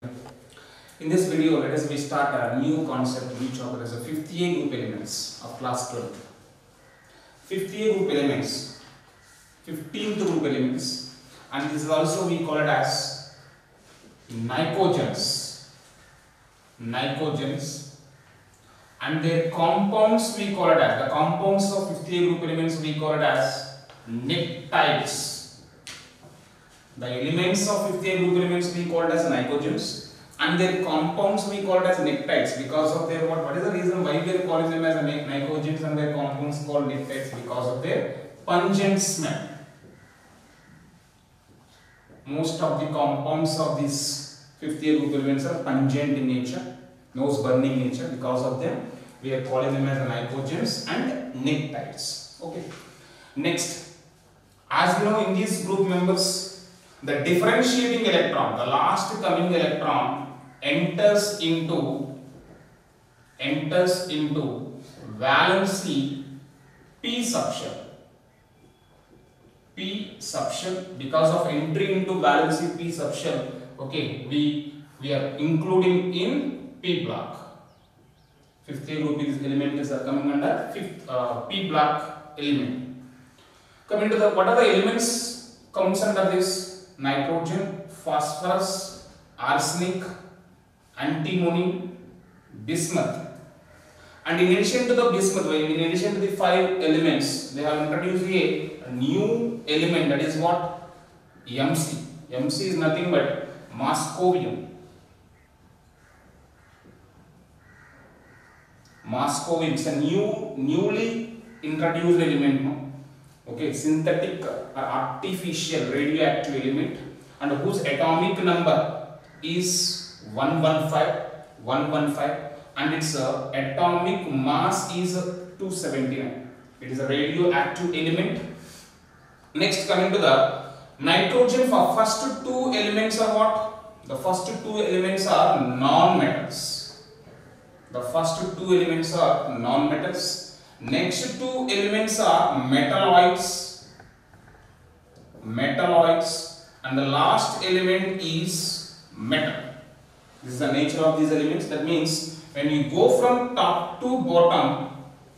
In this video, let us start a new concept which occurs as a 50A group elements of class 12. 50A group elements, 15th group elements, and this is also we call it as nicogens. Nicogens, and their compounds we call it as the compounds of 50A group elements we call it as peptides. The elements of 50A group elements we call it as nicogens. And their compounds we call it as peptides because of their what is the reason why we are calling them as nicogens and their compounds called peptides? Because of their pungent smell. Most of the compounds of these 50A group elements are pungent in nature, nose burning nature. Because of them we are calling them as nicogens and peptides. Okay. Next, as you know, in these group members, the differentiating electron, the last coming electron, enters into valency p subshell. P subshell, because of entry into valency p subshell, okay, we are including in p block. 50A group elements are coming under p block element. Coming to the what are the elements comes under this? Nitrogen, phosphorus, arsenic, antimony, bismuth. And in addition to the bismuth, in addition to the 5 elements, they have introduced a new element, that is what? MC. MC is nothing but moscovium. Moscovium is a newly introduced element. No? Okay, synthetic artificial radioactive element, and whose atomic number is 115, and its atomic mass is 279. It is a radioactive element. Next, coming to the nitrogen, for first two elements are what? The first two elements are non-metals. The first two elements are non-metals. Next two elements are metalloids, and the last element is metal. This is the nature of these elements. That means when you go from top to bottom,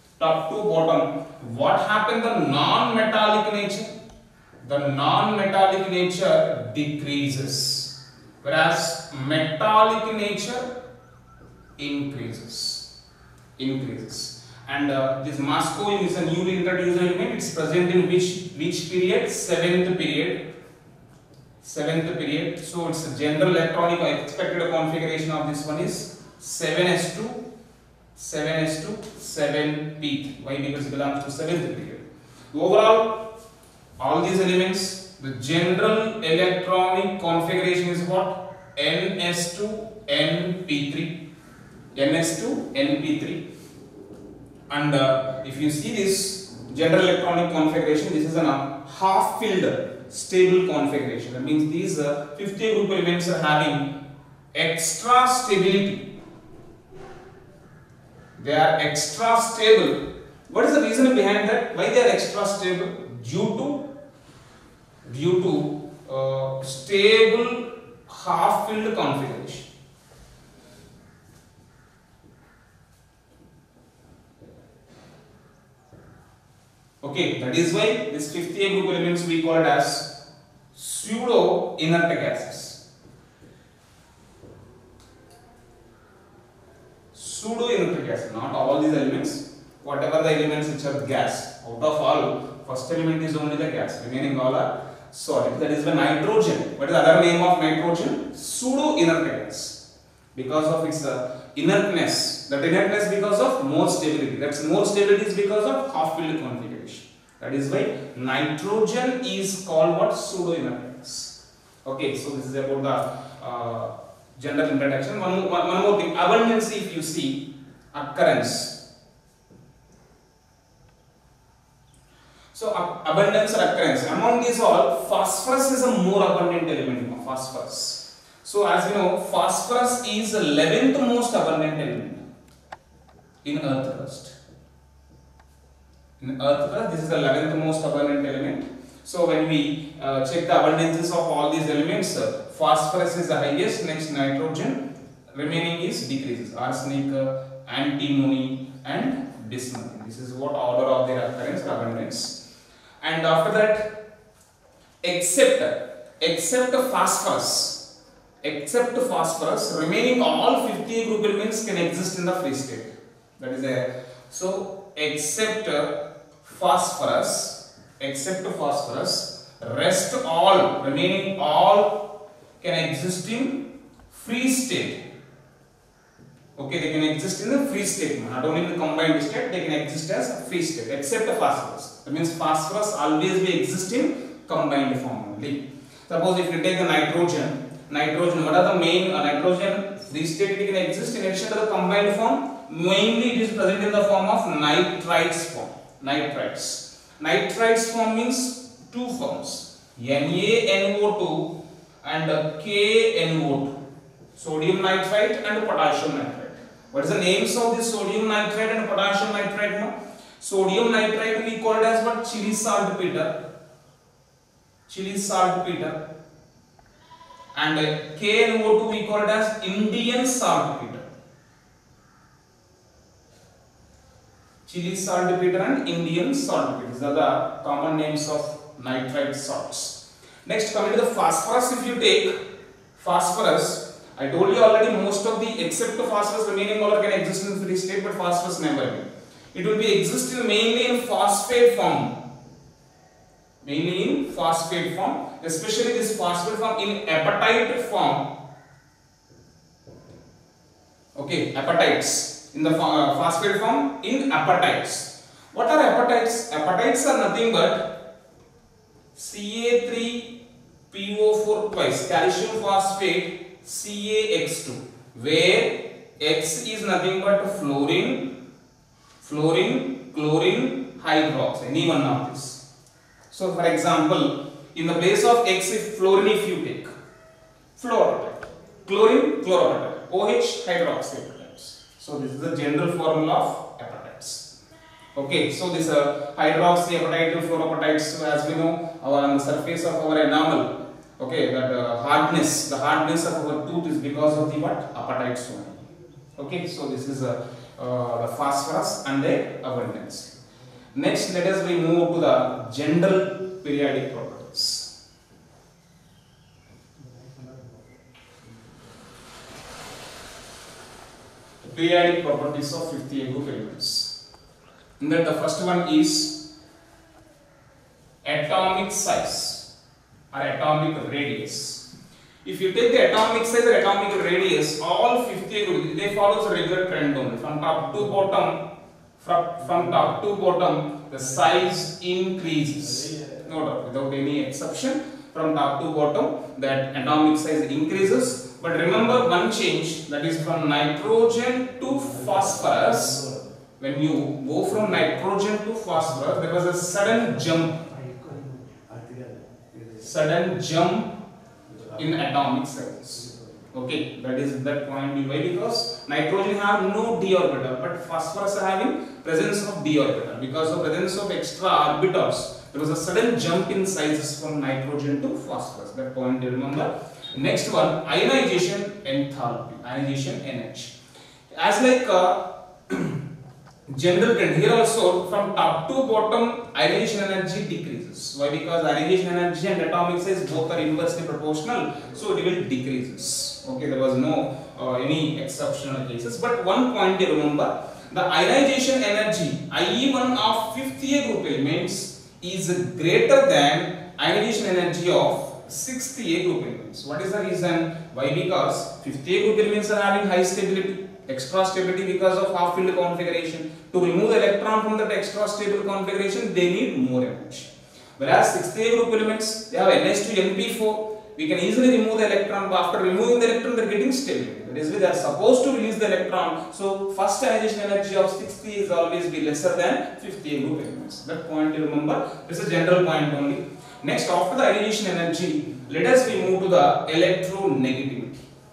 what happened? The non-metallic nature. The non-metallic nature decreases, whereas metallic nature increases. And this moscovium is a newly introduced element. It's present in which period? Seventh period. So it's a general electronic expected configuration of this one is 7s2, 7p3. Why? Because it belongs to 7th period. Overall, all these elements, the general electronic configuration is what? ns2, np3. ns2, np3. And if you see this general electronic configuration, this is a half-filled stable configuration. That means these 50A group elements are having extra stability. They are extra stable. What is the reason behind that? Why they are extra stable? Due to stable half-filled configuration. Okay, that is why this 50A group elements we call it as pseudo inert gases. Pseudo inert gases, not all these elements, whatever the elements which are gas. Out of all, first element is only the gas, remaining all are solid. That is the nitrogen. What is the other name of nitrogen? Pseudo inert gas. Because of its inertness. That inertness because of more stability. That's more stability is because of half-filled configuration. That is why nitrogen is called what? Pseudo inert gas. Okay, so this is about the general introduction. One more thing. Abundance, if you see, occurrence. So abundance or occurrence. Among these all, phosphorus is a more abundant element. Phosphorus. So as you know, phosphorus is the 11th most abundant element in earth crust. In earth crust, this is the 11th most abundant element. So when we check the abundances of all these elements, phosphorus is the highest, next nitrogen, remaining is decreases, arsenic, antimony and bismuth. This is what order of their occurrence or abundance. And after that, except phosphorus, remaining all 50 group elements can exist in the free state. That is a so except phosphorus, rest all, remaining all can exist in free state. Okay, they can exist in the free state, not only in the combined state, they can exist as a free state except the phosphorus. That means phosphorus always will exist in combined form only. Suppose if you take the nitrogen, what are the main nitrogen free state it can exist in addition to the combined form? Mainly it is present in the form of nitrites form. Nitrites form means two forms, NaNO2 and KNO2, sodium nitrite and potassium nitrite. What is the names of this sodium nitrite and potassium nitrite now? Sodium nitrite we call it as what? Chili saltpeter. And KNO2 we call it as Indian saltpeter. Chili saltpeter and Indian saltpeter. These are the common names of nitrite salts. Next, coming to the phosphorus, if you take phosphorus, I told you already most of the except the phosphorus remaining all can exist in free state, but phosphorus never will. It will be existing mainly in phosphate form. Especially this phosphate form in apatite form. Okay, apatites. In the phosphate form in apatites. What are apatites? Apatites are nothing but Ca3PO4 twice, calcium phosphate CaX2, where X is nothing but fluorine, chlorine, hydrox, any one of this. So for example, in the place of X, if fluorine if you take, fluorapatite, chlorine, chloropatite, OH, hydroxy. So this is the general formula of apatites. Okay, so this hydroxy, apatite, fluorapatites, as we know, on the surface of our enamel. Okay, that the hardness of our tooth is because of the what? Apatites only. Okay, so this is the phosphorus and the abundance. Next, let us move to the general periodic properties. Periodic properties of 50A group elements. In that the first one is atomic size or atomic radius. If you take the atomic size or atomic radius, all 50A groups, they follow a regular trend only. From top to bottom, the size increases. No doubt, without any exception. From top to bottom, that atomic size increases. But remember one change, that is from nitrogen to phosphorus. When you go from nitrogen to phosphorus, there was a sudden jump in atomic size. Okay, that is that point. Why? Because nitrogen have no d orbital, but phosphorus are having presence of d orbital. Because of presence of extra orbitals, there was a sudden jump in sizes from nitrogen to phosphorus. That point you remember. Next one, ionization enthalpy, ionization energy. As like general trend, here also from top to bottom ionization energy decreases. Why? Because ionization energy and atomic size both are inversely proportional, so it will decreases. Okay, there was no any exceptional cases. But one point you remember, the ionization energy IE1 of 50A group elements is greater than ionization energy of 60A group elements. What is the reason? Why? Because 50A group elements are having high stability, extra stability because of half filled configuration. To remove the electron from that extra stable configuration, they need more energy. Whereas 60A group elements, they have NH2NP4. We can easily remove the electron, but after removing the electron, they are getting stability. That is why they are supposed to release the electron. So first ionization energy of 60 is always be lesser than 50A group elements. That point you remember. This is a general point only. Next, after the ionization energy, let us move to the electronegativity.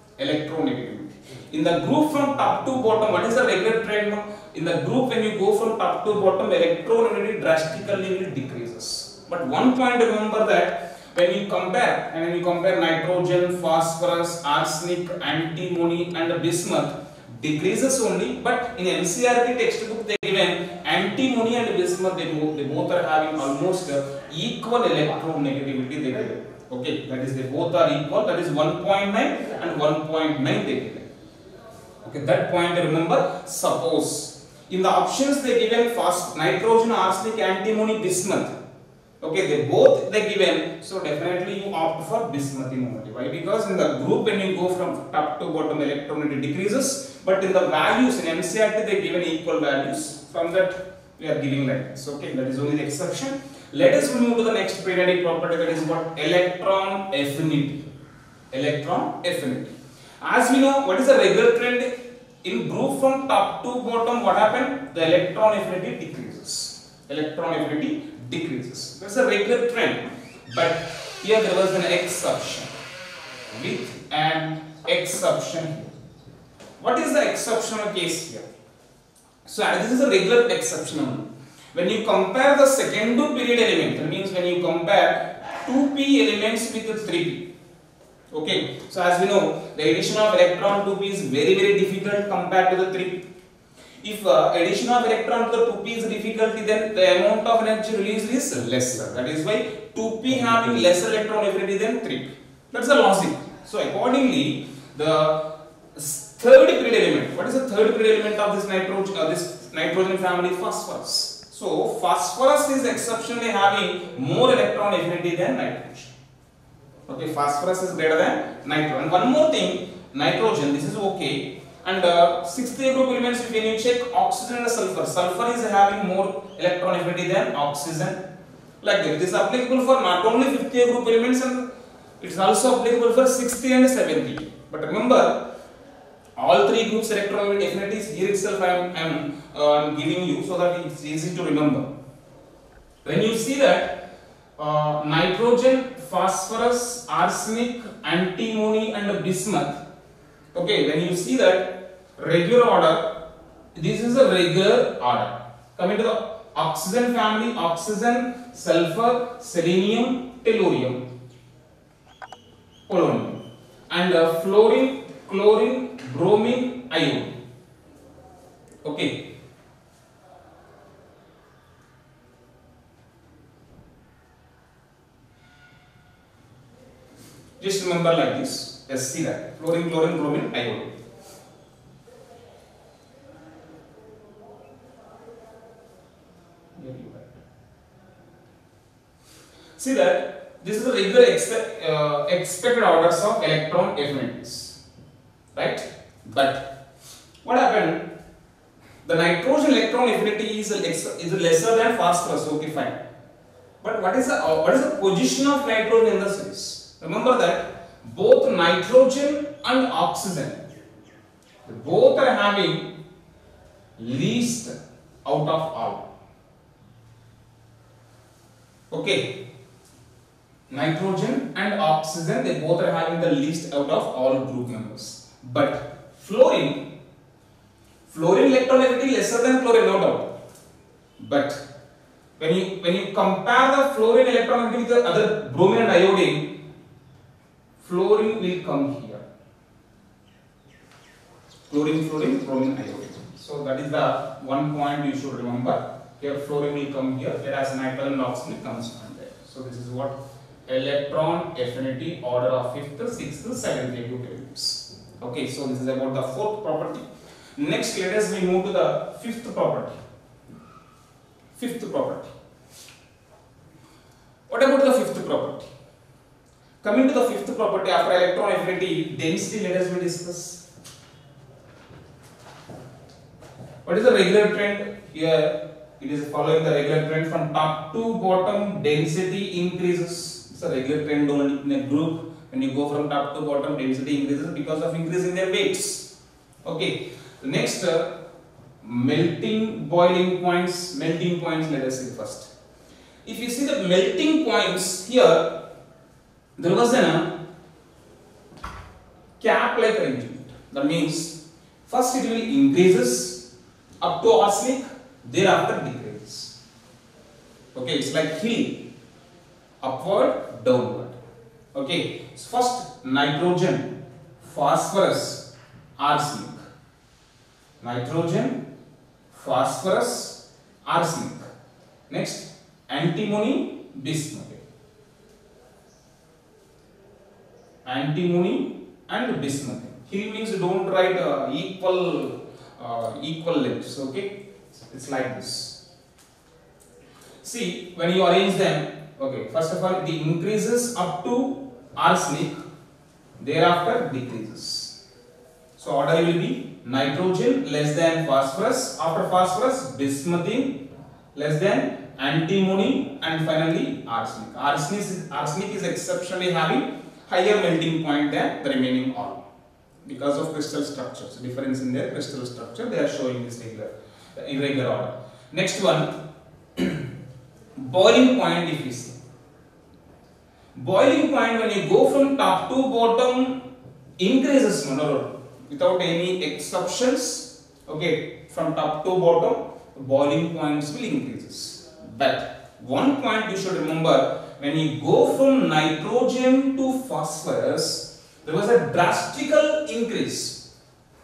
In the group from top to bottom, what is the regular trend? In the group, when you go from top to bottom, electronegativity drastically decreases. But one point to remember that when you compare nitrogen, phosphorus, arsenic, antimony and bismuth, decreases only, but in NCERT textbook they given antimony and bismuth, they both are having almost equal electronegativity they given. Okay, that is they both are equal, that is 1.9 and 1.9 they given. Okay, that point remember. Suppose in the options they given first nitrogen, arsenic, antimony, bismuth. Okay, they given, so definitely you opt for bismuth only. Why? Because in the group when you go from top to bottom electron decreases, but in the values in NCERT they given equal values. From that we are giving like this. Okay, that is only the exception. Let us move to the next periodic property, that is what? Electron affinity. Electron affinity. As we know, what is the regular trend in group from top to bottom? What happened? The electron affinity decreases. Electron affinity decreases. That's a regular trend. But here there was an exception. With an exception here. What is the exceptional case here? So this is a regular exception only. When you compare the second period element, that means when you compare 2p elements with 3p. Okay, so as we know, the addition of electron 2p is very difficult compared to the 3p. If addition of electron to the 2p is difficult, then the amount of energy released is lesser. That is why 2p having lesser electron affinity than 3p. That's the logic. So accordingly, the third period element. What is the third period element of this nitrogen family? Phosphorus. So phosphorus is exceptionally having more electron affinity than nitrogen. Okay, phosphorus is greater than nitrogen. And one more thing, nitrogen, this is okay. And sixth group elements, if you check oxygen and sulfur. Sulfur is having more electron affinity than oxygen. Like this. This is applicable for not only fifth group elements, and it is also applicable for 60 and 70. But remember, all three groups electron affinities here itself I am giving you so that it's easy to remember. When you see that nitrogen, phosphorus, arsenic, antimony and bismuth, okay, when you see that regular order, this is a regular order. Coming to the oxygen family, oxygen, sulfur, selenium, tellurium, polonium, and fluorine, chlorine, bromine, iodine. Okay. Just remember like this. Let's see that. Fluorine, chlorine, bromine, iodine. See that this is the regular expected orders of electron affinities, right? But what happened? The nitrogen electron affinity is lesser than phosphorus. Okay, fine. But what is the position of nitrogen in the series? Remember that both nitrogen and oxygen, both are having least out of all. Okay, nitrogen and oxygen, they both are having the least out of all group members. But fluorine electron affinity lesser than chlorine, no doubt. But when you compare the fluorine electron affinity with the other bromine and iodine, fluorine will come here. Chlorine, bromine, iodine. So that is the one point you should remember. Here fluorine will come here, whereas nitrogen and oxygen comes from there. So this is what electron affinity order of 5th, 6th, 7th group elements. Okay, so this is about the fourth property. Next, let us move to the fifth property. Fifth property. What about the fifth property? Coming to the fifth property, after electron affinity density, let us discuss. What is the regular trend? Here it is following the regular trend from top to bottom, density increases. It's a regular trend only in a group. When you go from top to bottom, density increases because of increase in their weights. Okay. Next, melting points, let us see first. If you see the melting points here, there was a cap-like arrangement. That means first it will increases up to arsenic, thereafter decreases. Okay, it's like hill. upward, downward. Okay, so first nitrogen, phosphorus, arsenic. Nitrogen, phosphorus, arsenic. Next, antimony, bismuth. Antimony and bismuth. Here means don't write equal lengths. Okay, it's like this. See, when you arrange them, okay, first of all, it increases up to arsenic, thereafter decreases. So order will be nitrogen less than phosphorus, after phosphorus bismuth less than antimony, and finally arsenic. Arsenic is exceptionally having higher melting point than the remaining all because of crystal structures, difference in their crystal structure. They are showing this irregular order. Next one, boiling point. If you see boiling point, when you go from top to bottom, increases without any exceptions. Okay, from top to bottom, boiling points will increases. But one point you should remember, when you go from nitrogen to phosphorus, there was a drastical increase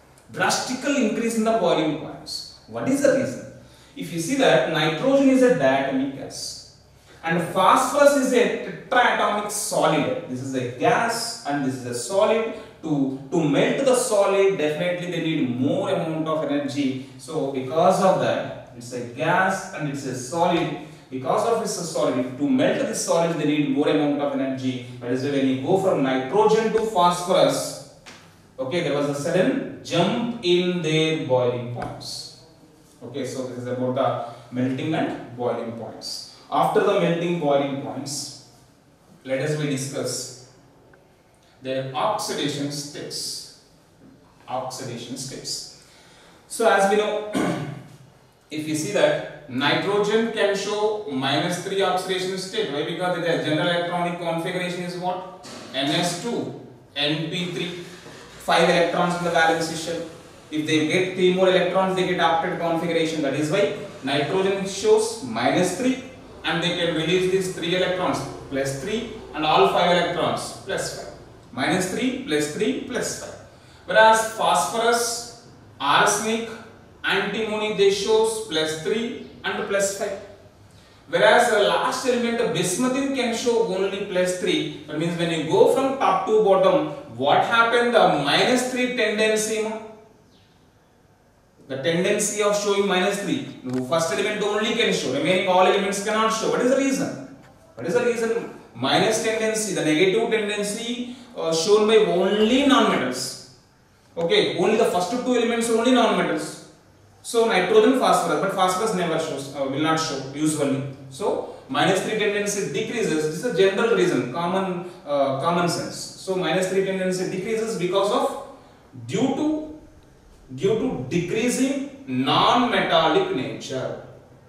in the boiling points. What is the reason? If you see that nitrogen is a diatomic gas and phosphorus is a tetraatomic solid. This is a gas and this is a solid. To melt the solid, definitely they need more amount of energy. So because of that, it's a gas and it's a solid. Because of it's a solid, to melt this solid, they need more amount of energy. That is why when you go from nitrogen to phosphorus, okay, there was a sudden jump in their boiling points. Okay, so this is about the melting and boiling points. After the melting boiling points, let us discuss their oxidation steps. Oxidation steps. So as we know, if you see that nitrogen can show -3 oxidation state. Why? Because the general electronic configuration is what? Ns2, Np3, 5 electrons in the valence shell. If they get 3 more electrons, they get octet configuration. That is why nitrogen shows -3 and they can release these 3 electrons +3 and all 5 electrons +5. -3 +3 +5. Whereas phosphorus, arsenic, antimony, they shows +3 and +5. Whereas the last element, the bismuth, can show only +3. That means when you go from top to bottom, what happened? The -3 tendency. The tendency of showing -3. The first element only can show. Remaining all elements cannot show. What is the reason? What is the reason? Minus tendency, the negative tendency shown by only non-metals. Okay, only the first 2 elements are only non-metals. So nitrogen, phosphorus, but phosphorus never shows, will not show usually. So -3 tendency decreases. This is a general reason, common sense. So -3 tendency decreases because of due to decreasing non-metallic nature.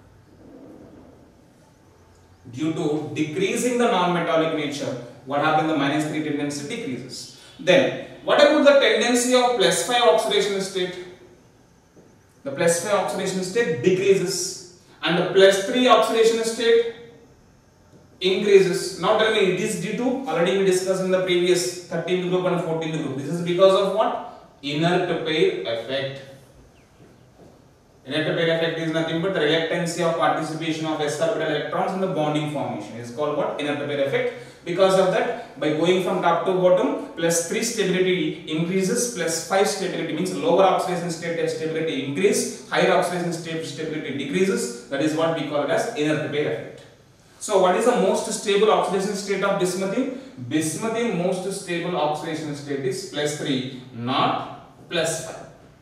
Due to decreasing the non-metallic nature, what happens? The -3 tendency decreases. Then, what about the tendency of +5 oxidation state? The +5 oxidation state decreases and the +3 oxidation state increases. Now tell me, it is due to, already we discussed in the previous 13th group and 14th group. This is because of what? Inert pair effect. Inert pair effect is nothing but the reluctancy of participation of s orbital electrons in the bonding formation. It is called what? Inert pair effect. Because of that, by going from top to bottom, +3 stability increases, +5 stability means lower oxidation state stability increase, higher oxidation state stability decreases. That is what we call it as inert pair effect. So what is the most stable oxidation state of bismuth? Bismuth most stable oxidation state is +3, not +5.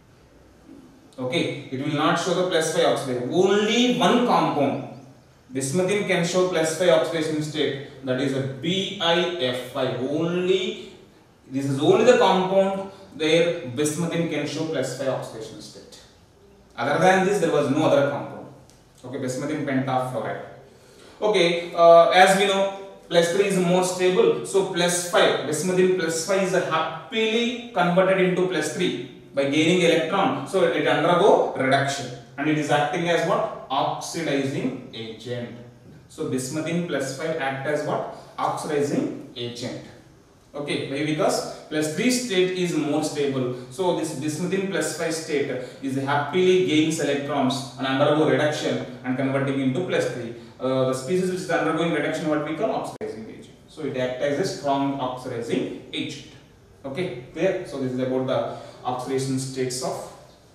Okay, it will not show the +5 oxidation. Only one compound, bismuth, can show +5 oxidation state. That is a BiF5. Only this is only the compound where bismuth can show +5 oxidation state. Other than this, there was no other compound. Okay, bismuth pentafluoride. Okay, as we know, +3 is more stable. So +5, bismuth +5 is happily converted into +3 by gaining electron. So it undergo reduction and it is acting as what? Oxidizing agent. So bismuthine plus 5 act as what? Oxidizing agent. Okay, why? Because plus 3 state is more stable. So this bismuthine plus 5 state is happily gains electrons and undergo reduction and converting into plus 3. The species which is undergoing reduction, what we call oxidizing agent. So it acts as a strong oxidizing agent. Okay, clear? So this is about the oxidation states of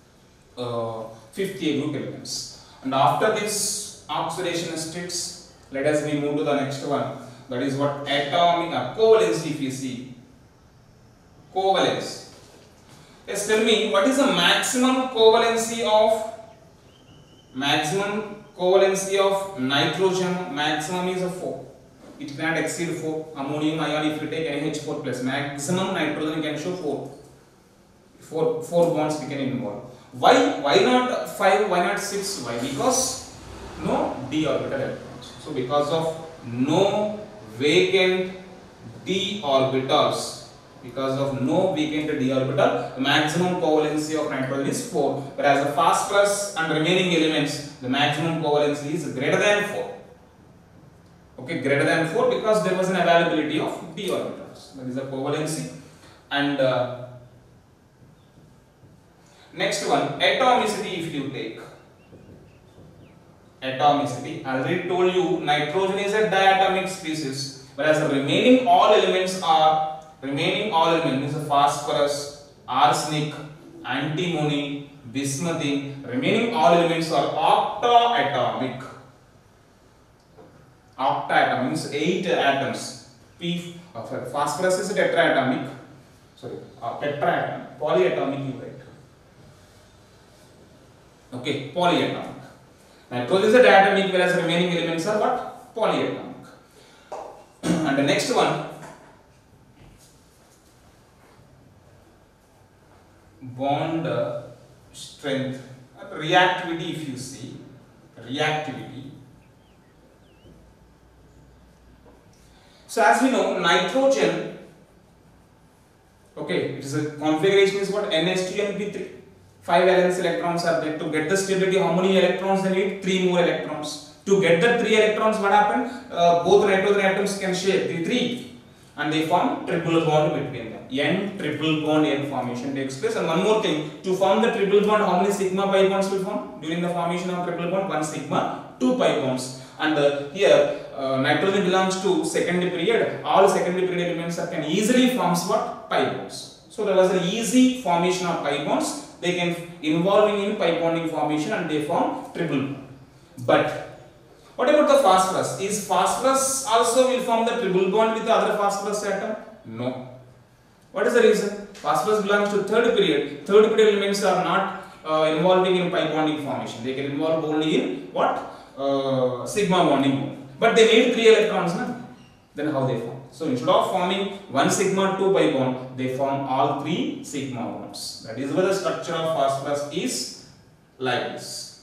50A group elements. And after this oxidation states, let us move to the next one. That is what atomic covalency, if you see. Covalence. Yes, tell me what is the maximum covalency of nitrogen? Maximum is a 4. It cannot exceed 4. Ammonium ion, if you take NH4 plus, maximum nitrogen can show 4. 4 bonds we can involve. Why? Why not 5? Why not 6? Why? Because no d orbital electrons. So because of no vacant d orbitals, the maximum covalency of nitrogen is 4, whereas the phosphorus and remaining elements, the maximum covalency is greater than 4. Okay, greater than 4 because there was an availability of d orbitals. That is the covalency. And next one, atomicity. If you take atomicity, I already told you nitrogen is a diatomic species, whereas the remaining all elements is phosphorus, arsenic, antimony, bismuthine. Remaining all elements are octaatomic. Octaatomic means 8 atoms. Phosphorus is tetraatomic. Tetraatomic. Polyatomic, you write. Okay, polyatomic. Nitrogen is a diatomic, whereas the remaining elements are what? Polyatomic. And the next one, bond strength, reactivity. If you see reactivity, so as we know, nitrogen, okay, it is a configuration is what? NH2nP3. 5 valence electrons are there. To get the stability, how many electrons they need? 3 more electrons. To get the 3 electrons, what happened? Both nitrogen atoms can share 3 and they form triple bond between them. N triple bond N formation takes place. And one more thing, to form the triple bond, how many sigma pi bonds will form? During the formation of triple bond, 1 sigma, 2 pi bonds. And here nitrogen belongs to secondary period. All secondary period elements can easily form what? Pi bonds. So there was an easy formation of pi bonds. They can involving in pi bonding formation and they form triple bond. But what about the phosphorus? Is phosphorus also will form the triple bond with the other phosphorus atom? No. What is the reason? Phosphorus belongs to third period. Third period elements are not involving in pi bonding formation. They can involve only in what? Sigma bonding. But they need 3 electrons, no? Then how they form? So instead of forming 1 sigma 2 pi bond, they form all 3 sigma bonds. That is why the structure of phosphorus is like this.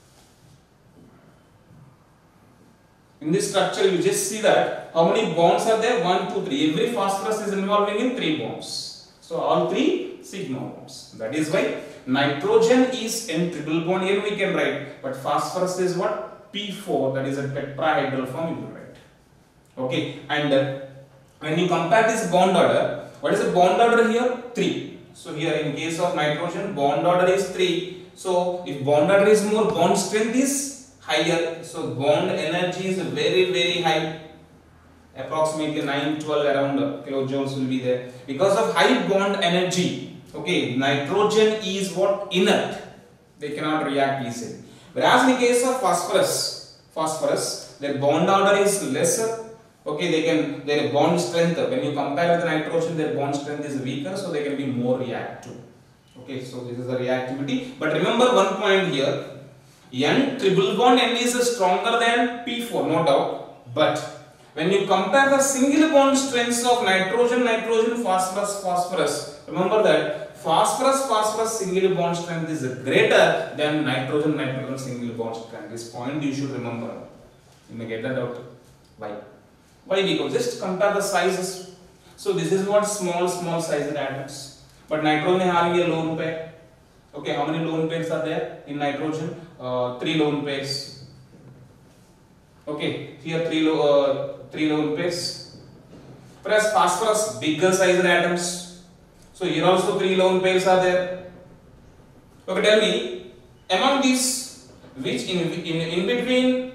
In this structure, you just see that how many bonds are there? 1, 2, 3. Every phosphorus is involving in 3 bonds. So all 3 sigma bonds. That is why nitrogen is in triple bond. Here we can write, but phosphorus is what? P4. That is a tetrahedral form. You will write. Okay, and when you compare this bond order, what is the bond order here? 3. So here in case of nitrogen, bond order is 3. So if bond order is more, bond strength is higher. So bond energy is very high. Approximately 912 around kilojoules will be there. Because of high bond energy, okay, nitrogen is what? Inert. They cannot react easily. Whereas in the case of phosphorus, their bond order is lesser. Okay, their bond strength, when you compare with nitrogen, their bond strength is weaker, so they can be more reactive. Okay, so this is the reactivity. But remember one point here, N triple bond N is stronger than P4, no doubt. But when you compare the single bond strengths of nitrogen, phosphorus, remember that phosphorus single bond strength is greater than nitrogen single bond strength. This point you should remember. You may get that out. Why? Why? Because just compare the sizes. So this is what small sized atoms. But nitrogen having a lone pair. Okay, how many lone pairs are there in nitrogen? 3 lone pairs. Okay, here three lone pairs. Whereas phosphorus bigger sized atoms. So here also three lone pairs are there. Okay, tell me among these which in between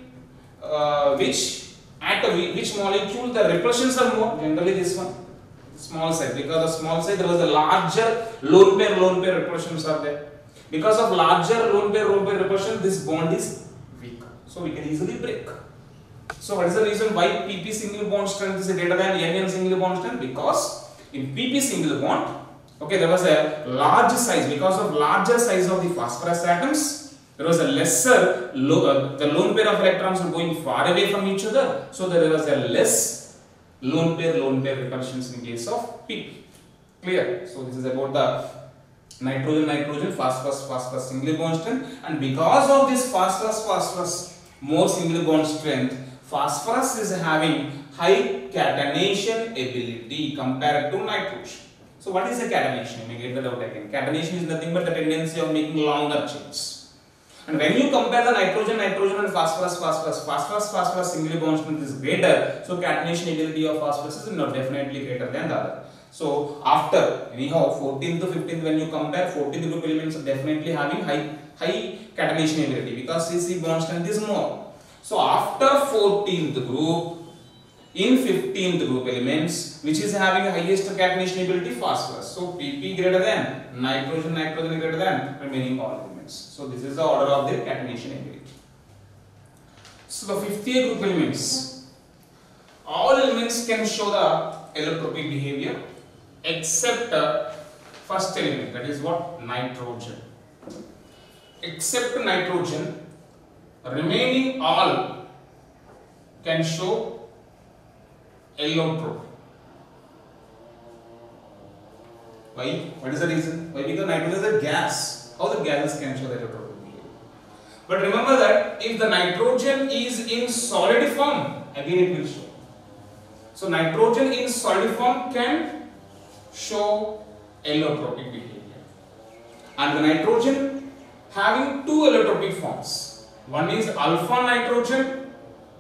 which atom, which molecule the repulsions are more? Generally this one, small size, because of small size there was a larger lone pair repulsions are there. Because of larger lone pair repulsion, this bond is weak, so we can easily break. So what is the reason why pp single bond strength is greater than n single bond strength? Because in pp single bond, okay, there was a large size. Because of larger size of the phosphorus atoms, there was a lesser the lone pair of electrons were going far away from each other, so there was a less lone pair repulsions in case of pp. Clear? So this is about the nitrogen phosphorus single bond strength, and because of this phosphorus more single bond strength, phosphorus is having high catenation ability compared to nitrogen. So what is a catenation? You may get that out again. Catenation is nothing but the tendency of making longer chains. And when you compare the nitrogen and phosphorus single bond strength is greater, so catenation ability of phosphorus is not definitely greater than the other. So after anyhow 14th to 15th, when you compare, 14th group elements are definitely having high catenation ability because CC bond strength is more. So after 14th group, in 15th group elements, which is having the highest catenation ability? Phosphorus. So pp greater than nitrogen greater than remaining all elements. So this is the order of their catenation ability. So the 50th group elements, all elements can show the allotropic behavior except first element, that is what? Nitrogen. Except nitrogen, remaining all can show allotrope. Why? What is the reason? Why? Because nitrogen is a gas. How the gases can show the allotropic behavior? But remember that if the nitrogen is in solid form, again it will show. So nitrogen in solid form can show allotropic behavior, and the nitrogen having two allotropic forms. One is alpha nitrogen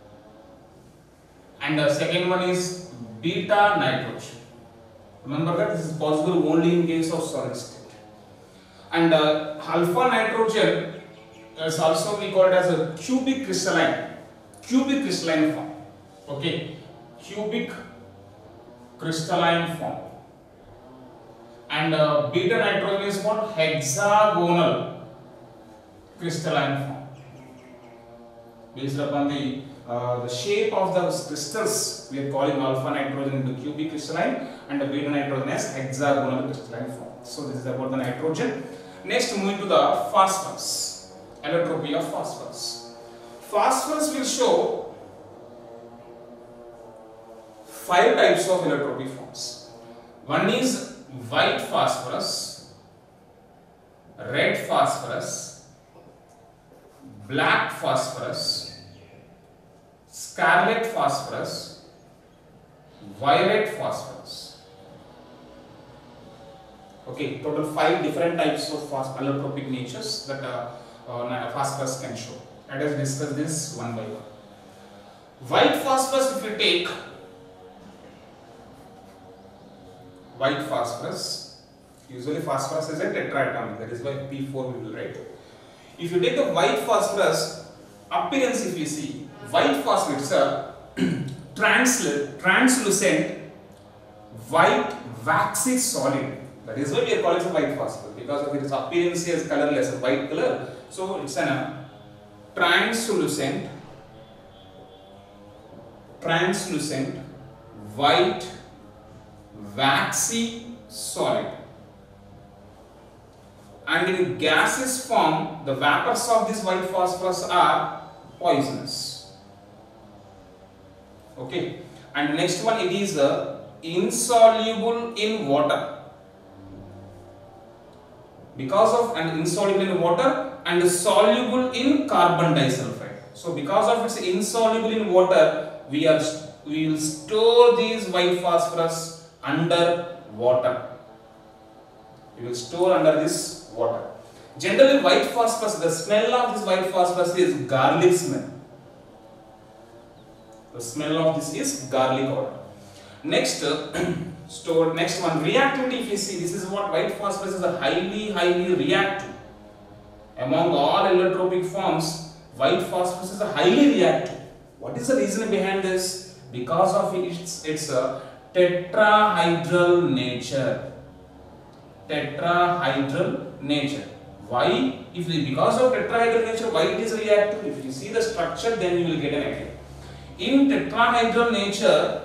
and the second one is beta nitrogen. Remember that this is possible only in case of solid state. And alpha nitrogen is also we call it as a cubic crystalline form. Okay, cubic crystalline form. And beta nitrogen is what? Hexagonal crystalline form. Based upon the shape of the crystals, we are calling alpha nitrogen into cubic crystalline and the beta nitrogen as hexagonal crystalline form. So this is about the nitrogen. Next, moving to the phosphorus, allotropy of phosphorus. Phosphorus will show 5 types of allotropic forms. One is white phosphorus, red phosphorus, black phosphorus, scarlet phosphorus, violet phosphorus. Okay, total 5 different types of allotropic natures that phosphorus can show. Let us discuss this one by one. White phosphorus, if you take white phosphorus, usually phosphorus is a tetraatomic, that is why P4 we will write. If you take a white phosphorus, appearance if you see, white phosphorus is a translucent white waxy solid. That is why we are calling it white phosphorus, because of its appearance as colorless, a white color. So it's a translucent white waxy solid, and in gaseous form the vapors of this white phosphorus are poisonous. Okay, and next one, it is insoluble in water, because of and insoluble in water and soluble in carbon disulfide. So because of its insoluble in water, we will store these white phosphorus under water. We will store under this water. Generally, white phosphorus, the smell of this white phosphorus is garlic smell. The smell of this is garlic oil. Next, next one, reactivity. If you see, this is what white phosphorus is a highly reactive. Among all allotropic forms, white phosphorus is a highly reactive. What is the reason behind this? Because of its tetrahedral nature. Tetrahedral nature. Why? Because of tetrahedral nature, why it is reactive? If you see the structure, then you will get an idea. In tetrahedral nature,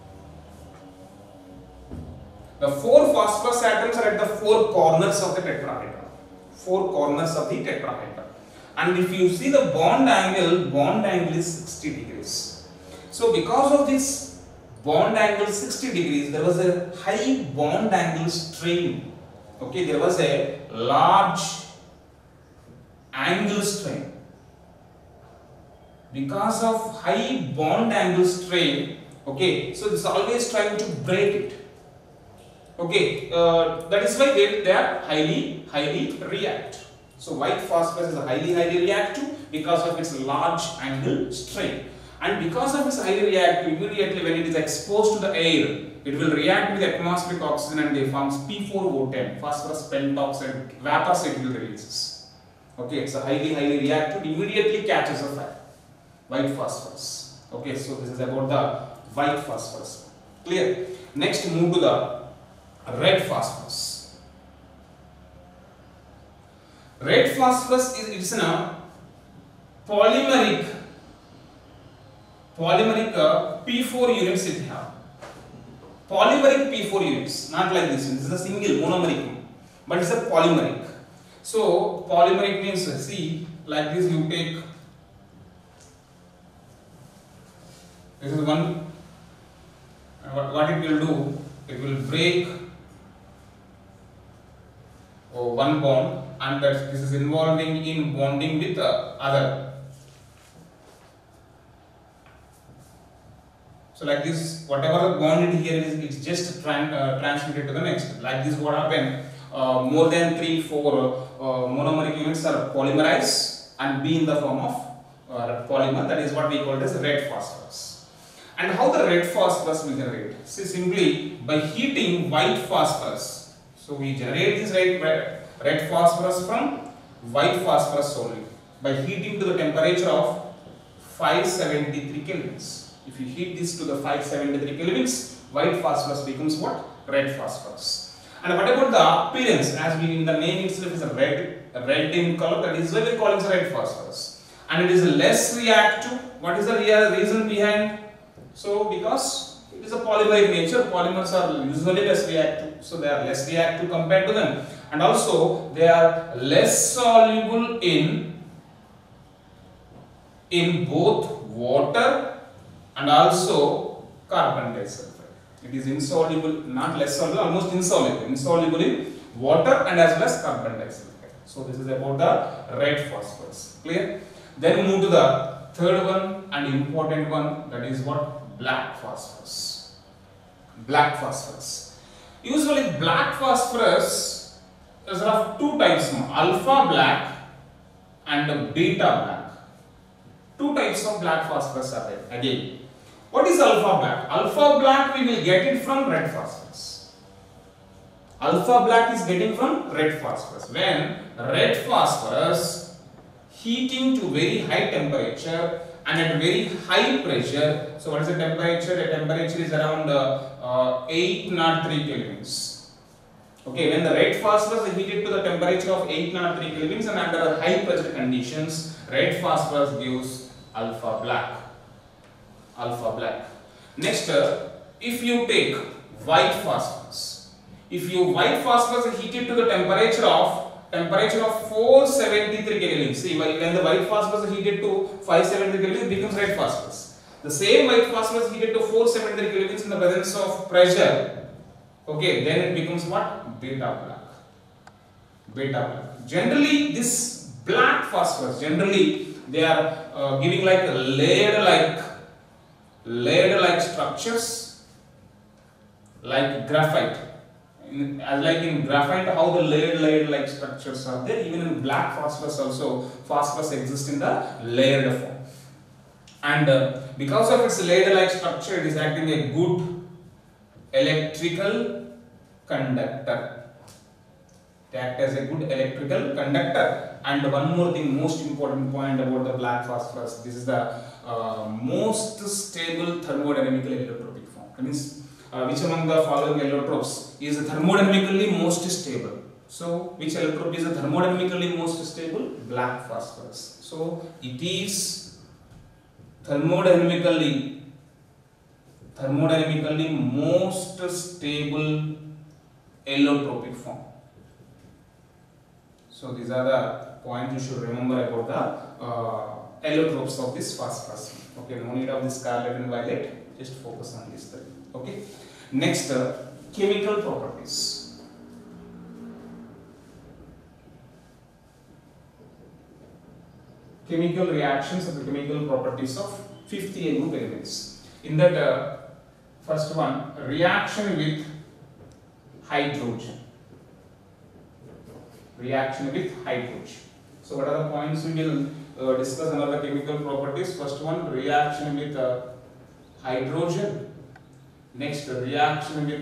the 4 phosphorus atoms are at the 4 corners of the tetrahedron. 4 corners of the tetrahedron. And if you see the bond angle is 60 degrees. So because of this bond angle 60 degrees, there was a high bond angle strain. Okay, there was a large angle strain. Because of high bond angle strain, okay, so this is always trying to break it. Okay, that is why they are highly reactive. So white phosphorus is highly reactive because of its large angle strain, and because of its highly reactive, immediately when it is exposed to the air, it will react with atmospheric oxygen and they forms P4O10, phosphorus pentoxide vapors it will releases. Okay, it's a highly reactive, immediately catches a fire. White phosphorus. Okay, so this is about the white phosphorus. Clear? Next, move to the red phosphorus. Red phosphorus is a polymeric P4 units it have. Polymeric P4 units, not like this one. This is a single monomeric, but it's a polymeric. So polymeric means, see, like this you take. This is one. What it will do? It will break one bond, and that this is involving in bonding with other. So like this, whatever bonded here is, it's just transmitted to the next. Like this, what happened? More than 3-4 monomeric units are polymerized and be in the form of polymer. That is what we call as red phosphorus. And how the red phosphorus will generate? See, simply by heating white phosphorus. So we generate this red phosphorus from white phosphorus only by heating to the temperature of 573 kelvins. If you heat this to the 573 kelvins, white phosphorus becomes what? Red phosphorus. And what about the appearance? As we in the name itself is a red in color, that is why we call it red phosphorus. And it is less reactive. What is the real reason behind? So because it is a polymeric nature, polymers are usually less reactive, so they are less reactive compared to them, and also they are less soluble in both water and also carbon dioxide. It is insoluble, not less soluble, almost insoluble in water and as well as carbon dioxide. So this is about the red phosphorus. Clear? Then move to the third one and important one, that is what? Black phosphorus. Black phosphorus. Usually black phosphorus is of 2 types, alpha black and beta black. 2 types of black phosphorus are there. Again, what is alpha black? Alpha black we will get it from red phosphorus. Alpha black is getting from red phosphorus. When red phosphorus heating to very high temperature and at very high pressure. So what is the temperature? The temperature is around 803 kelvins. Okay, when the red phosphorus is heated to the temperature of 803 kelvins and under high pressure conditions, red phosphorus gives alpha black. Alpha black. Next, if you take white phosphorus, white phosphorus is heated to the temperature of 473 kelvin. See, when the white phosphorus is heated to 573 kelvin, it becomes red phosphorus. The same white phosphorus is heated to 473 kelvin in the presence of pressure. Okay, then it becomes what? Beta black. Beta black. Generally, this black phosphorus, generally they are giving like a layered like structures, like graphite. Like in graphite, how the layered like structures are there, even in black phosphorus also, phosphorus exists in the layered form. and because of its ladle-like structure, it is acting a good electrical conductor. It acts as a good electrical conductor. And one more thing, most important point about the black phosphorus, this is the most stable thermodynamical allotropic form. That means which among the following allotropes is thermodynamically most stable? So which allotrope is thermodynamically most stable? Black phosphorus. So it is thermodynamically most stable allotropic form. So these are the points you should remember about the allotropes of this phosphorus. Okay, no need of this scarlet and violet, just focus on this three. Okay, next chemical properties. Chemical reactions of the chemical properties of 50A group elements. In that first one, reaction with hydrogen. Reaction with hydrogen. So what are the points we will discuss under the chemical properties? First one, reaction with hydrogen. Next, reaction with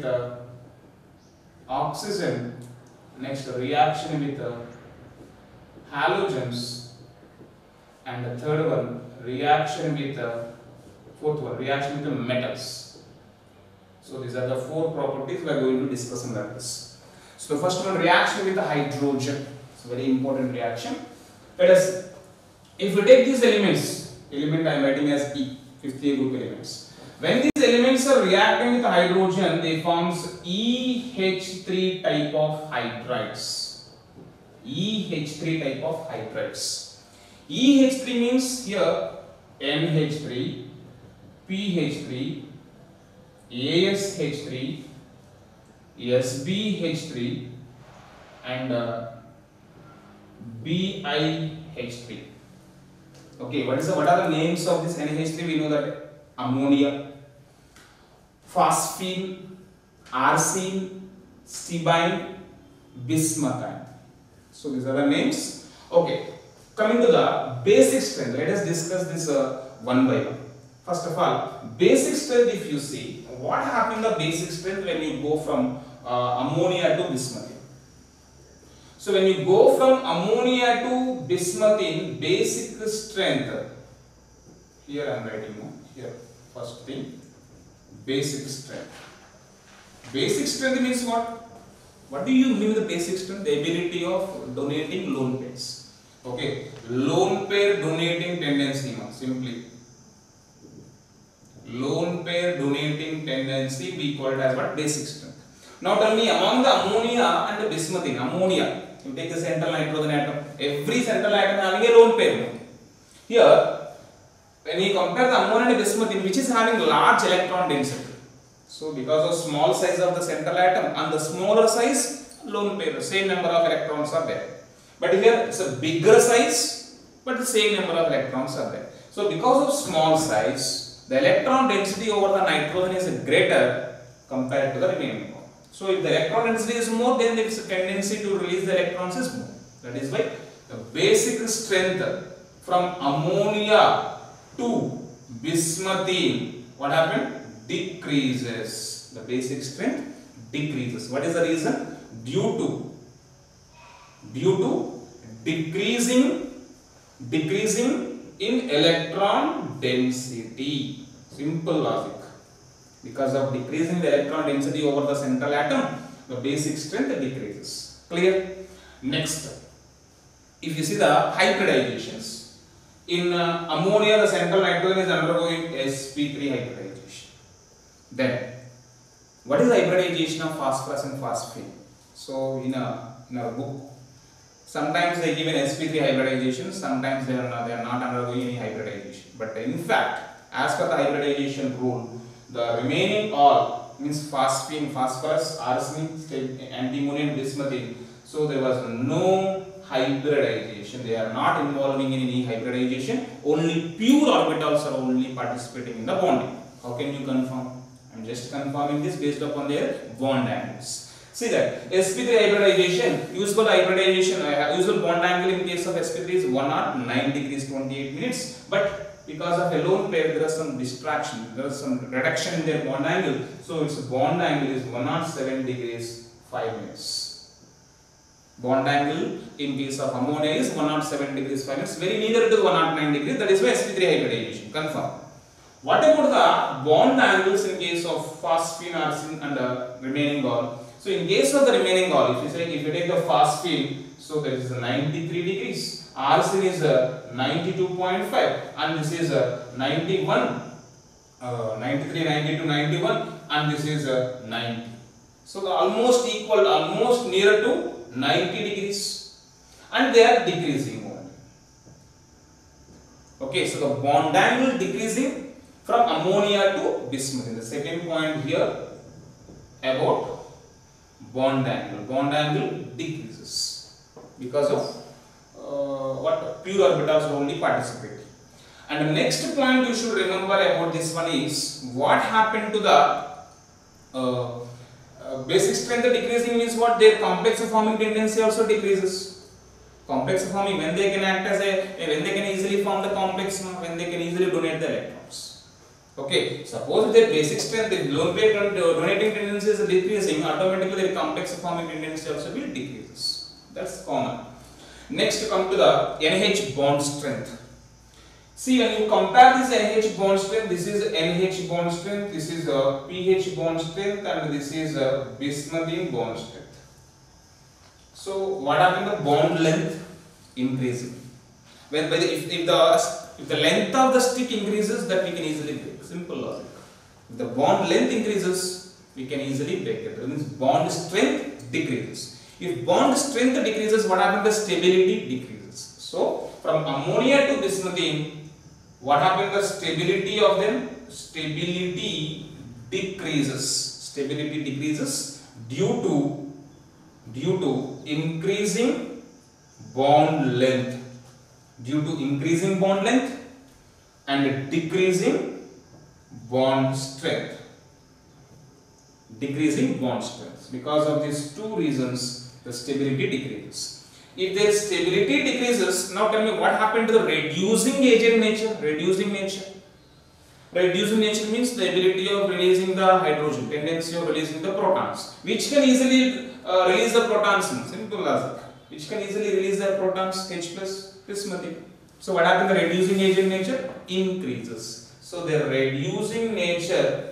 oxygen. Next, reaction with halogens. And the third one, reaction with fourth one, reaction with the metals. So these are the four properties we are going to discuss under this. So the first one, reaction with the hydrogen. It's a very important reaction. Let us, if we take these elements, element I am writing as E, 50A group elements. When these elements are reacting with hydrogen, they forms EH3 type of hydrides. EH3 type of hydrides. EH3 means here NH3, PH3, ASH3, SbH3 and BiH3. Okay, what are the names of this NH3? We know that ammonia, phosphine, arsine, stibine, bismuthine. So these are the names. Okay, coming to the basic strength, let us discuss this one by one. First of all, basic strength, if you see, what happens in the basic strength when you go from ammonia to bismuthine? So when you go from ammonia to bismuthine, basic strength, here I am writing here, first thing, basic strength. Basic strength means what? What do you mean the basic strength? The ability of donating lone pairs. Okay, lone pair donating tendency, simply. Lone pair donating tendency, we call it as what? Basic strength. Now tell me, among the ammonia and the bismuthine, ammonia, you take the central nitrogen atom, every central atom having a lone pair. Here, when you compare the ammonia and bismuthine, which is having large electron density. So because of small size of the central atom and the smaller size, lone pair, same number of electrons are there. But here it's a bigger size, but the same number of electrons are there. So because of small size, the electron density over the nitrogen is greater compared to the remaining one. So if the electron density is more, then its tendency to release the electrons is more. That is why the basic strength from ammonia to bismuthine, what happened? Decreases. The basic strength decreases. What is the reason? Due to decreasing in electron density. Simple logic. Because of decreasing the electron density over the central atom, the basic strength decreases. Clear? Next, if you see the hybridizations, in ammonia the central nitrogen is undergoing sp3 hybridization. Then, what is the hybridization of phosphorus and phosphine? So in our book, sometimes they give an sp3 hybridization, sometimes they are not undergoing any hybridization. But in fact, as per the hybridization rule, the remaining all means phosphine, phosphorus, arsenic, antimony and bismuthine. So there was no hybridization. They are not involving in any hybridization. Only pure orbitals are only participating in the bonding. How can you confirm? I am just confirming this based upon their bond angles. See that sp3 hybridization, usual hybridization, usual bond angle in case of sp3 is 109 degrees 28 minutes. But because of a lone pair there is some distraction, there is some reduction in their bond angle. So its bond angle is 107 degrees 5 minutes. Bond angle in case of ammonia is 107 degrees 5 minutes, very near to 109 degrees. That is why sp3 hybridization. Confirm. What about the bond angles in case of phosphine, arsine, and the remaining gall? So in case of the remaining gall, if you take the phosphine, so that is 93 degrees. Arsine is 92.5, and this is 91, 93, 92, 91, and this is 90. So almost equal, almost near to 90 degrees, and they are decreasing only. Okay, so the bond angle decreasing from ammonia to bismuth. The second point here about bond angle decreases because of what pure orbitals only participate. And the next point you should remember about this one is what happened to the basic strength decreasing means what? Their complex forming tendency also decreases. Complex forming, when they can act as when they can easily form the complex, when they can easily donate the electrons. Okay, suppose their basic strength, the lone pair donating tendency is decreasing, automatically their complex forming tendency also will decreases. That's common. Next, come to the NH bond strength. See, when you compare this NH bond strength, this is NH bond strength, this is pH bond strength, and this is bismuthine bond strength. So, what happens? The bond length increasing. If the length of the stick increases, that we can easily break. Simple logic. If the bond length increases, we can easily break it. That means bond strength decreases. If bond strength decreases, what happens? The stability decreases. So, from ammonia to bismuthine, what happens? The stability of them? Stability decreases. Stability decreases due to increasing bond length. Due to increasing bond length and decreasing bond strength. Decreasing bond strength. Because of these two reasons, the stability decreases. If their stability decreases, now tell me what happened to the reducing agent nature? Reducing nature. Reducing nature means the ability of releasing the hydrogen, tendency of releasing the protons, which can easily release the protons. Simple logic. Which can easily release the protons, H plus bismuthine. So what happens? The reducing agent nature increases. So the reducing nature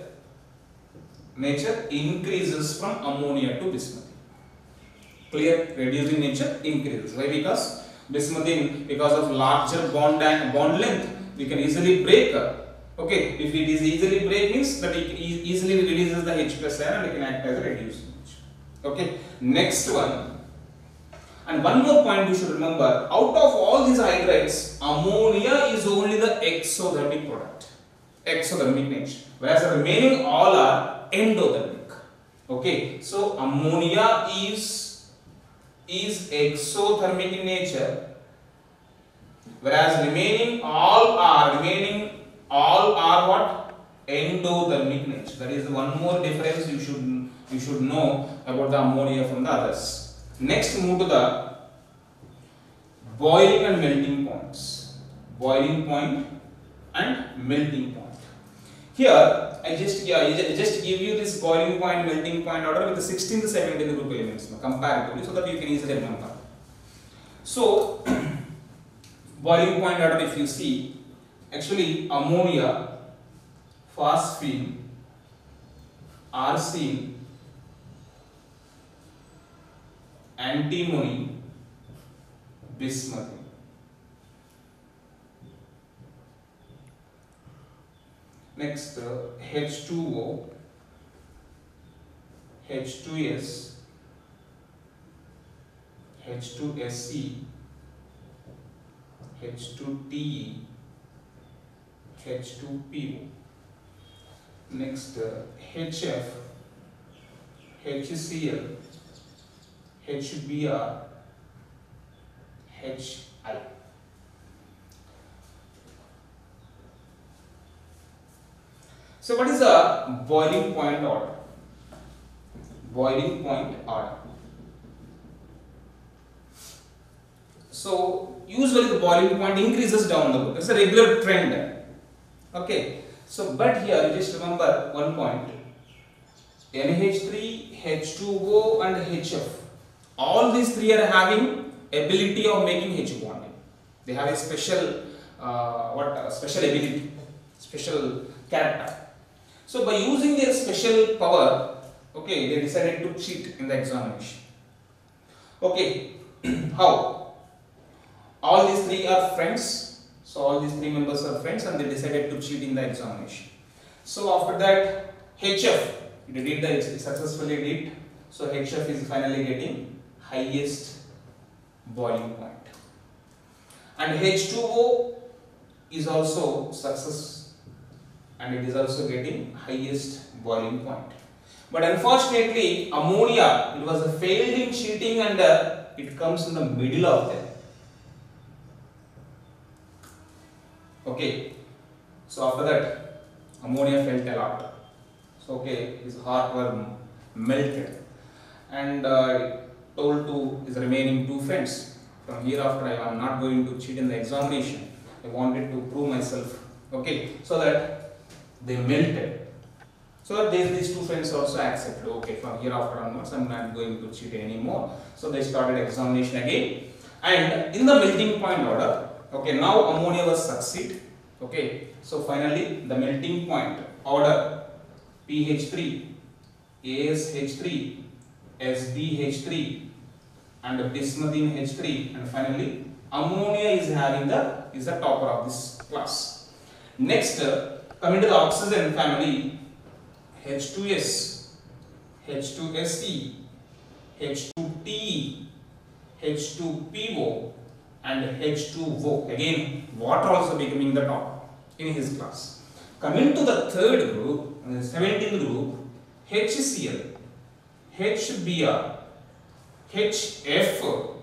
increases from ammonia to bismuthine. Clear? Reducing nature increases. Why? Because bismuthine, because of larger bond length, we can easily break. Okay, if it is easily break means that it easily releases the H plus ion and it can act as a reducing nature. Okay, next one. And one more point you should remember, out of all these hydrides, ammonia is only the exothermic product. Exothermic nature. Whereas the remaining all are endothermic. Okay, so ammonia is exothermic in nature, whereas remaining all are what? Endothermic nature. That is one more difference you should know about the ammonia from the others. Next, move to the boiling and melting points. Boiling point and melting point. Here, I just give you this boiling point, melting point order with the 16th, 17th group elements comparatively, so that you can easily remember. So, boiling point order, if you see, actually ammonia, phosphine, arsine, antimony, bismuthine. Next, H2O, H2S, H2SE, H2TE, H2PO. Next, HF, HCl, HBr, HI. So what is the boiling point order? Boiling point order. So usually the boiling point increases down the road. It's a regular trend. Okay, so but here you just remember one point. NH3, H2O and HF. All these three are having ability of making H bonding. They have a special special ability, special character. So by using their special power, okay, they decided to cheat in the examination. Okay, how? All these three are friends. So all these three members are friends and they decided to cheat in the examination. So after that, HF, it successfully did. So HF is finally getting highest boiling point. And H2O is also success and it is also getting highest boiling point. But unfortunately, ammonia, it was a failed in cheating and it comes in the middle of them. Okay, so after that, ammonia felt a lot. So okay, his heart was melted and told to his remaining two friends, from hereafter I am not going to cheat in the examination. I wanted to prove myself. Okay, so that they melted. So that these two friends also accepted. Okay, from hereafter onwards I am not going to cheat anymore. So they started examination again. And in the melting point order, okay, now ammonia was succeed. Okay, so finally the melting point order PH3, ASH3, SBH3 and bismuthine H3 and finally ammonia is having the topper of this class. Next, coming to the oxygen family, H2S, H2SE, H2TE, H2PO and H2O. Again, water also becoming the top in his class. Coming to the third group, the 17th group, HCl, HBr, HF,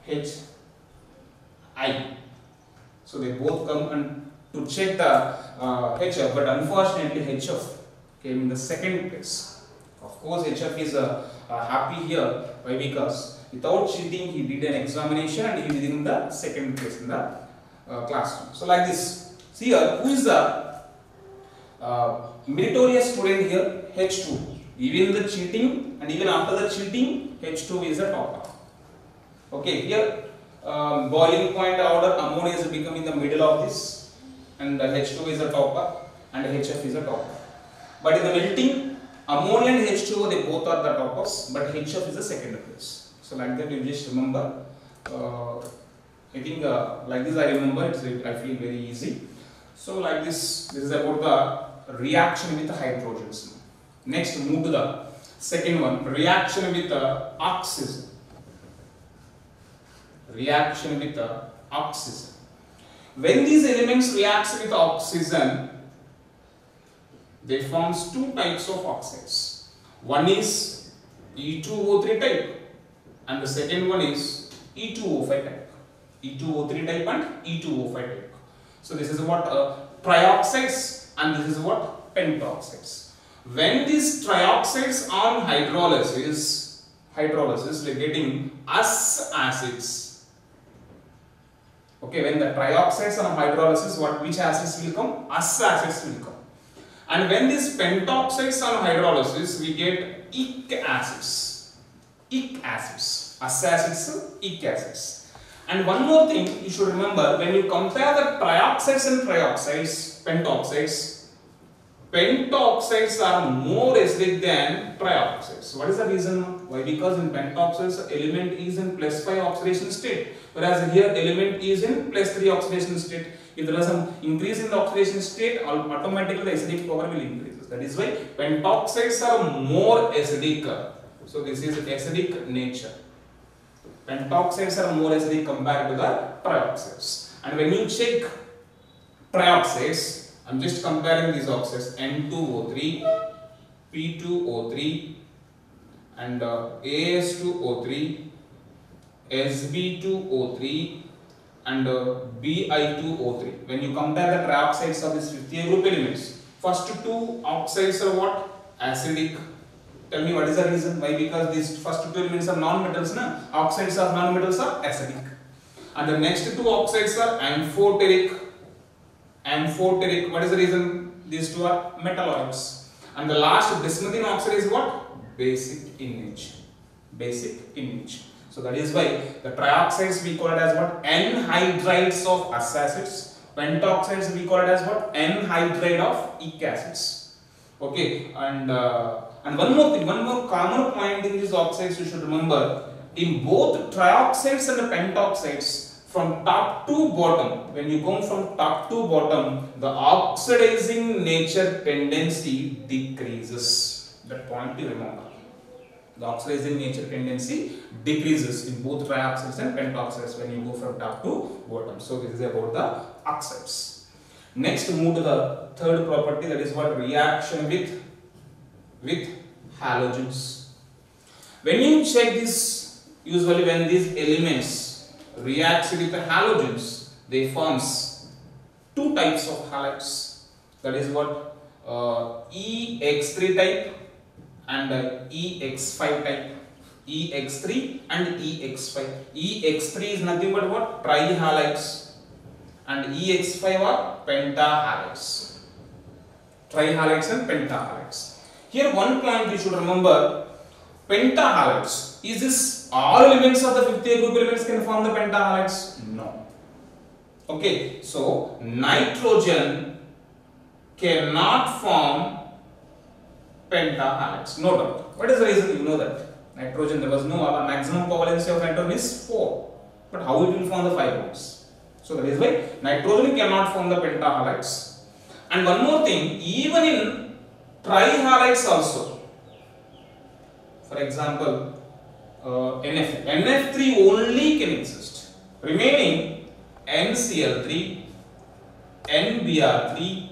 HI. So they both come and to check the HF, but unfortunately HF came in the second place. Of course, HF is happy here. Why? Because without cheating, he did an examination and he did in the second place in the classroom. So like this. See here, who is the meritorious student here? H2. Even the cheating and even after the cheating, H2 is a topper. Okay, here boiling point order, ammonia is becoming the middle of this and H2 is a topper and HF is a topper. But in the melting, ammonia and H2O, they both are the toppers, but HF is the second place. So like that you just remember. I think like this I remember, I feel very easy. So like this is about the reaction with the hydrogens. Next, move to the second one, reaction with the oxygen. Reaction with the oxygen. When these elements react with oxygen, they forms two types of oxides. One is E2O3 type and the second one is E2O5 type. E2O3 type and E2O5 type. So this is what trioxides and this is what pentoxides. When these trioxides on hydrolysis we are getting us acids. Okay, when the trioxides on hydrolysis, which acids will come? Us acids will come. And when these pentoxides on hydrolysis, we get ic acids. Ic acids. Us acids, ic acids. And one more thing you should remember, when you compare the trioxides and trioxides, pentoxides are more acidic than trioxides. What is the reason? Why? Because in pentoxides, element is in +5 oxidation state, whereas here element is in +3 oxidation state. If there is some increase in the oxidation state, automatically the acidic power will increase. That is why pentoxides are more acidic. So this is acidic nature. Pentoxides are more acidic compared to the trioxides. And when you check trioxides, I am just comparing these oxides, N2O3, P2O3 and AS2O3, SB2O3 and Bi2O3. When you compare the trioxides of these 50 group elements, first two oxides are what? Acidic. Tell me what is the reason? Why? Because these first two elements are non-metals, na? Oxides of non-metals are acidic. And the next two oxides are amphoteric amphoteric. What is the reason? These two are metalloids. And the last bismuthine oxide is what? Basic in nature. Basic in nature. So that is why the trioxides we call it as what? Anhydrides of us acids. Pentoxides we call it as what? Anhydride of ec acids. Okay, and one more thing, one more common point in these oxides you should remember. In both trioxides and pentoxides, from top to bottom, when you go from top to bottom, the oxidizing nature tendency decreases. That point you remember. The oxidizing nature tendency decreases in both trioxides and pentoxides when you go from top to bottom. So this is about the oxides. Next, move to the third property, that is what? Reaction with halogens. When you check this, usually when these elements react with the halogens, they forms two types of halides. That is what? EX3 type and EX5 type. EX3 and EX5. EX3 is nothing but what? Trihalides, and EX5 are pentahalides. Trihalides and pentahalides. Here one point you should remember, pentahalides. Is this all elements of the 50th group elements can form the pentahalides? No. Okay, so nitrogen cannot form pentahalides, no doubt. What is the reason? You know that. Nitrogen, there was no maximum covalency of nitrogen is 4. But how it will form the 5 bonds? So that is why nitrogen cannot form the pentahalides. And one more thing, even in trihalides also. For example, NF3 only can exist. Remaining NCl3, NBr3,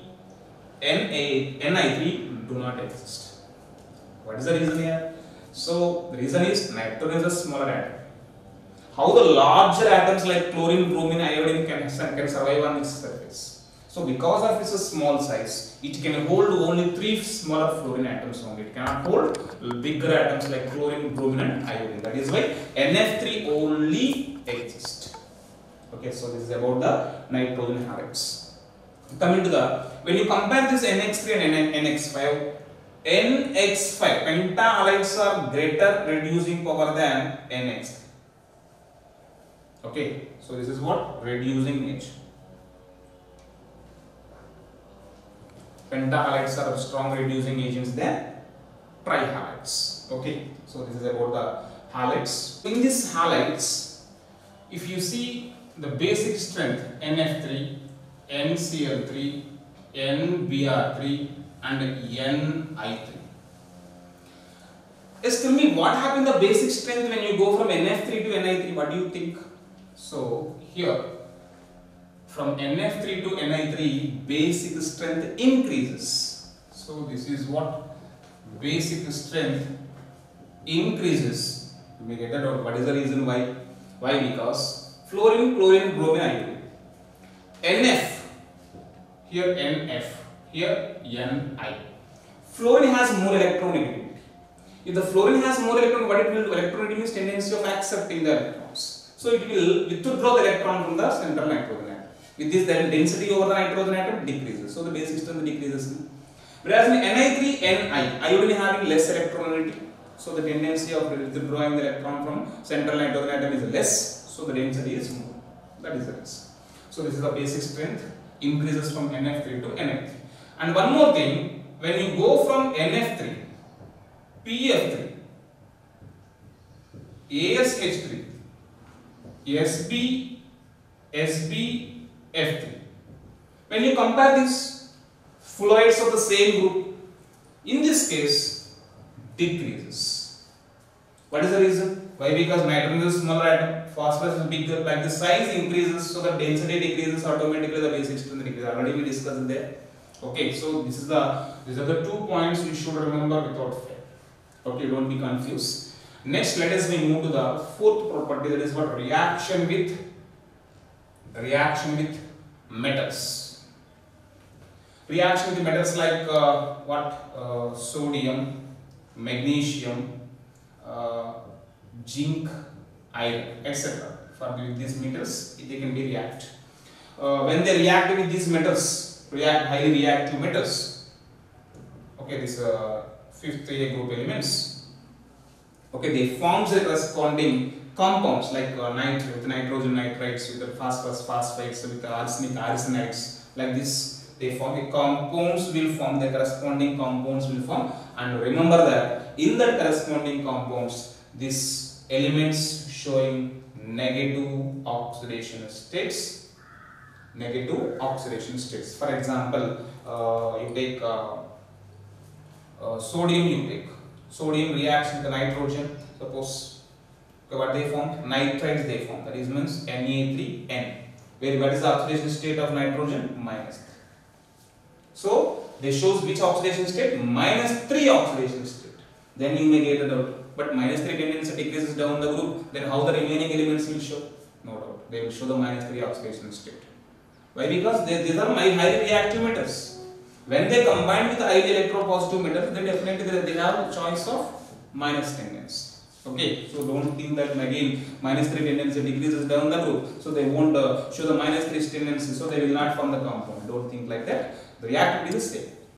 Ni3 do not exist. What is the reason here? So the reason is nitrogen is a smaller atom. How the larger atoms like chlorine, bromine, iodine can survive on its surface? So because of its small size, it can hold only 3 smaller fluorine atoms only. It cannot hold bigger atoms like chlorine, bromine and iodine. That is why NF3 only exists. Okay, so this is about the nitrogen halides. Coming to the, when you compare this NX3 and NX5, NX5 pentahalides are greater reducing power than NX3. Okay, so this is what? Reducing nature. Pentahalides are strong reducing agents than trihalides. Okay, so this is about the halides. In these halides, if you see the basic strength NF3, NCl3, NBr3 and Ni3. Just tell me what happened the basic strength when you go from NF3 to Ni3? What do you think? So here from NF3 to Ni3 basic strength increases. So this is what? Basic strength increases. You may get that out. What is the reason why? Why? Because fluorine, chlorine, bromine, iodine. NF, here NF, here Ni. Fluorine has more electronegativity. If the fluorine has more electron, what it will do? Electronegativity means tendency of accepting the electrons. So it will withdraw the electron from the central nitrogen atom. With this, then density over the nitrogen atom decreases. So the basic strength decreases. Whereas in Ni3, Ni, iodine having less electronegativity. So the tendency of withdrawing the electron from central nitrogen atom is less. So the density is more. That is the reason. So this is the basic strength increases from NF3 to Ni3. And one more thing, when you go from NF3, PF3, ASH3, SB, SB, F3. When you compare these fluids of the same group, in this case, decreases. What is the reason? Why? Because nitrogen is smaller atom, phosphorus is bigger, like the size increases, so the density decreases, automatically the basic strength decreases. Already we discussed there. Okay, so these are the 2 points you should remember without fail. Okay, don't be confused. Next, let us move to the fourth property, that is what? Reaction with metals. Reaction with metals like sodium, magnesium, zinc, iron, etc. For these metals, they can be react. when they react with these metals, highly reactive metals. Okay, this fifth A group elements. Okay, they form the corresponding compounds like with nitrogen nitrides, with the phosphorus phosphates, with the arsenic arsenides, like this. They form the compounds will form, the corresponding compounds will form, and remember that in that corresponding compounds, these elements showing negative oxidation states. Negative oxidation states. For example, you take sodium. You take sodium reacts with the nitrogen. Suppose what they form? Nitrides they form. That is means Na3N. Where what is the oxidation state of nitrogen? -3. So they shows which oxidation state? -3 oxidation state. Then you may get a doubt. But -3 tendency decreases down the group. Then how the remaining elements will show? No doubt. They will show the -3 oxidation state. Why? Because these are highly reactive metals. When they combine with highly electropositive metals, then definitely they have a choice of minus tendency. Okay, so don't think that again -3 tendency decreases down the group, so they won't show the -3 tendency, so they will not form the compound. Don't think like that. The reactivity is the same.